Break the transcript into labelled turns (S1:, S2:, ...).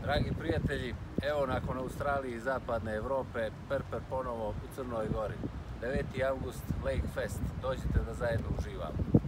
S1: Dragi prijatelji, evo nakon Australije i zapadne Evrope, Perper ponovo u Crnoj Gori. 9. august, Lake Fest. Dođite da zajedno uživamo.